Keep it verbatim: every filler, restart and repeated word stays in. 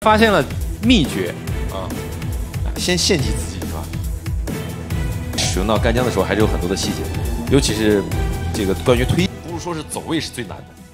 发现了秘诀啊， 先献祭自己是吧？ 使用到干将的时候，还是有很多的细节，尤其是这个关于推，不是说是走位是最难的。